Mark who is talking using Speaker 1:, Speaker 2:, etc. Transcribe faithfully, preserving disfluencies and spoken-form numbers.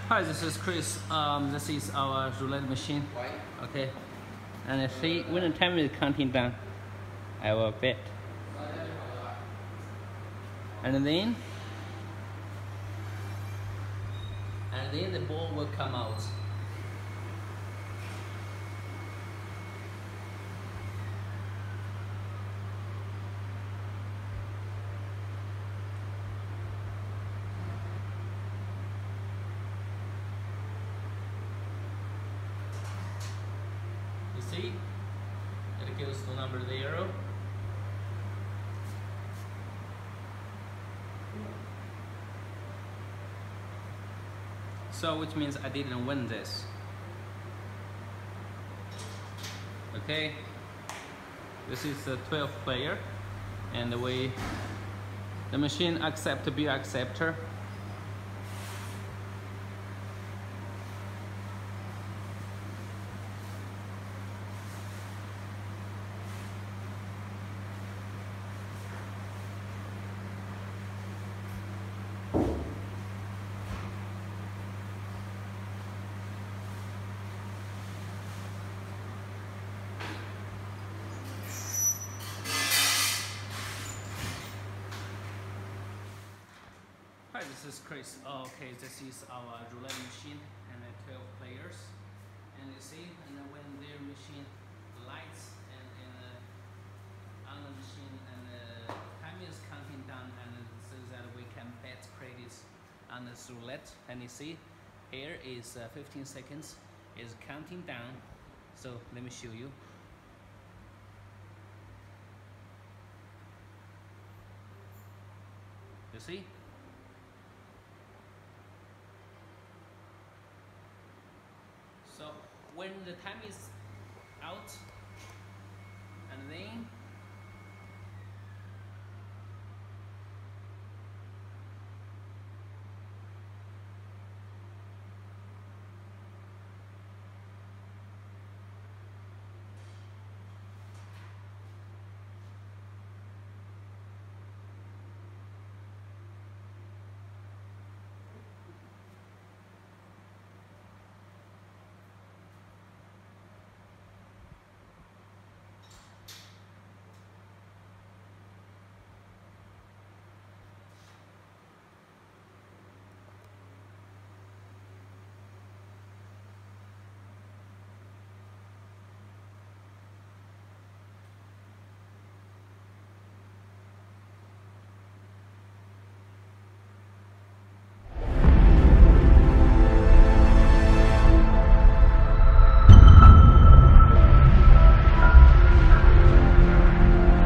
Speaker 1: Hi, this is Chris. Um, this is our roulette machine. Okay. And I see when the time is counting down, I will bet. And then, and then the ball will come out. You see, it goes to number zero. So which means I didn't win this. Okay, this is the twelfth player, and the way the machine accept to be acceptor. Hi, this is Chris. Oh, okay, this is our roulette machine and uh, twelve players. And you see, and when their machine lights and, and uh, on the machine and the uh, time is counting down, and so that we can bet credits on the roulette. And you see, here is uh, fifteen seconds is counting down. So let me show you. You see? So when the time is out, and then